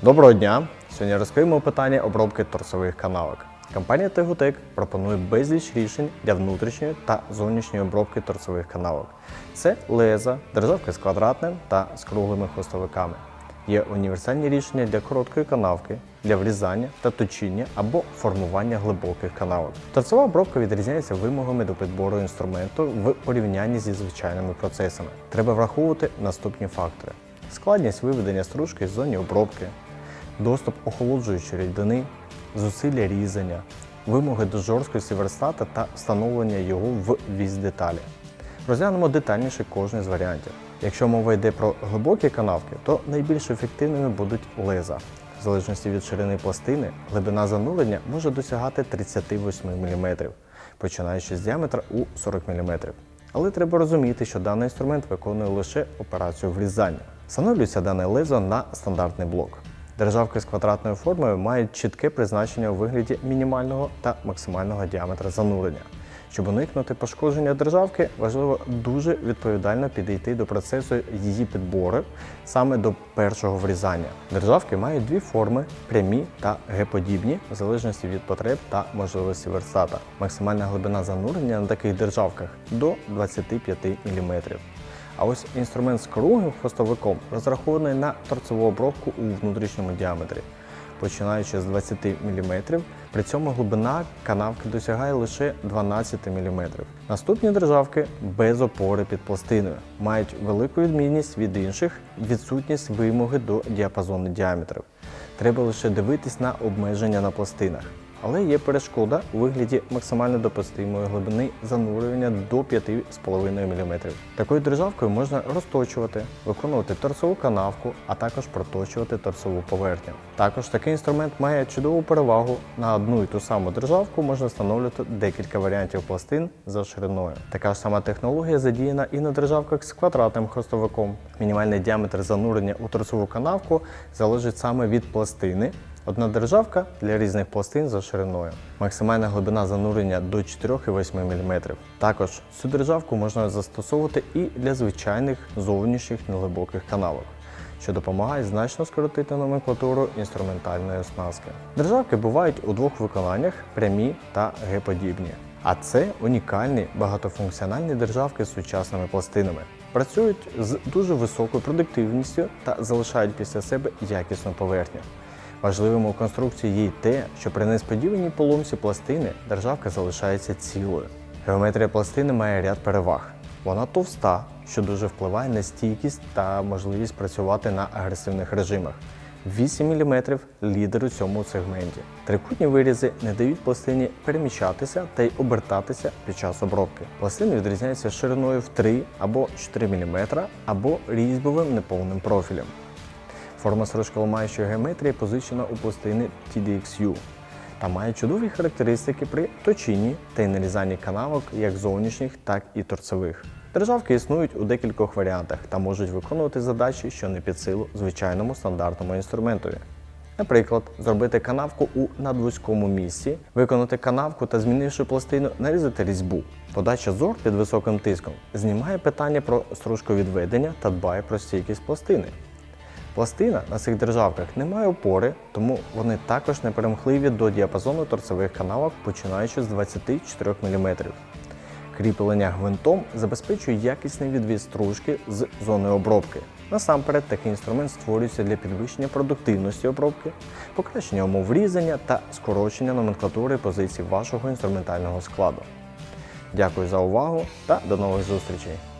Доброго дня! Сьогодні розкриємо питання обробки торцевих канавок. Компанія Tegotec пропонує безліч рішень для внутрішньої та зовнішньої обробки торцевих канавок. Це леза, державки з квадратним та з круглими хвостовиками. Є універсальні рішення для короткої канавки, для врізання та точіння або формування глибоких канавок. Торцева обробка відрізняється вимогами до підбору інструменту в порівнянні зі звичайними процесами. Треба враховувати наступні фактори: складність виведення стружки з зони обробки, доступ охолоджуючої рідини, зусилля різання, вимоги до жорсткості верстата та встановлення його в вісь деталі. Розглянемо детальніше кожний з варіантів. Якщо мова йде про глибокі канавки, то найбільш ефективними будуть леза. В залежності від ширини пластини, глибина занурення може досягати 38 мм, починаючи з діаметра у 40 мм. Але треба розуміти, що даний інструмент виконує лише операцію врізання. Встановлюється дане лезо на стандартний блок. Державки з квадратною формою мають чітке призначення у вигляді мінімального та максимального діаметра занурення. Щоб уникнути пошкодження державки, важливо дуже відповідально підійти до процесу її підбору саме до першого врізання. Державки мають дві форми – прямі та Г-подібні, в залежності від потреб та можливості верстата. Максимальна глибина занурення на таких державках – до 25 мм. А ось інструмент з круглим хвостовиком розрахований на торцеву обробку у внутрішньому діаметрі, починаючи з 20 мм, при цьому глибина канавки досягає лише 12 мм. Наступні державки без опори під пластиною, мають велику відмінність від інших – відсутність вимоги до діапазону діаметрів. Треба лише дивитись на обмеження на пластинах. Але є перешкода у вигляді максимально допустимої глибини занурювання до 5,5 мм. Такою державкою можна розточувати, виконувати торцеву канавку, а також проточувати торцеву поверхню. Також такий інструмент має чудову перевагу: на одну і ту саму державку можна встановлювати декілька варіантів пластин за шириною. Така ж сама технологія задіяна і на державках з квадратним хвостовиком. Мінімальний діаметр занурення у торцеву канавку залежить саме від пластини. Одна державка для різних пластин за шириною. Максимальна глибина занурення до 4,8 мм. Також цю державку можна застосовувати і для звичайних зовнішніх неглибоких канавок, що допомагає значно скоротити номенклатуру інструментальної оснастки. Державки бувають у двох виконаннях – прямі та Г-подібні. А це унікальні багатофункціональні державки з сучасними пластинами. Працюють з дуже високою продуктивністю та залишають після себе якісну поверхню. Важливим у конструкції є й те, що при несподіваній поломці пластини державка залишається цілою. Геометрія пластини має ряд переваг. Вона товста, що дуже впливає на стійкість та можливість працювати на агресивних режимах. 8 мм – лідер у цьому сегменті. Трикутні вирізи не дають пластині переміщатися та й обертатися під час обробки. Пластини відрізняються шириною в 3 або 4 мм або різьбовим неповним профілем. Форма стружколамаючої геометрії позичена у пластини TDXU та має чудові характеристики при точінні та й нарізанні канавок як зовнішніх, так і торцевих. Державки існують у декількох варіантах та можуть виконувати задачі, що не під силу звичайному стандартному інструментові. Наприклад, зробити канавку у надвузькому місці, виконати канавку та, змінивши пластину, нарізати різьбу. Подача зор під високим тиском знімає питання про стружковідведення та дбає про стійкість пластини. Пластина на цих державках не має опори, тому вони також неперемхливі до діапазону торцевих канавок, починаючи з 24 мм. Кріплення гвинтом забезпечує якісний відвіз стружки з зони обробки. Насамперед, такий інструмент створюється для підвищення продуктивності обробки, покращення умов різання та скорочення номенклатури позицій вашого інструментального складу. Дякую за увагу та до нових зустрічей!